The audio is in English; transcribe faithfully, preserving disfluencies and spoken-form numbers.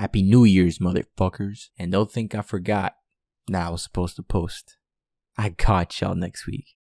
Happy New Year's, motherfuckers. And don't think I forgot. Nah, I was supposed to post. I got y'all next week.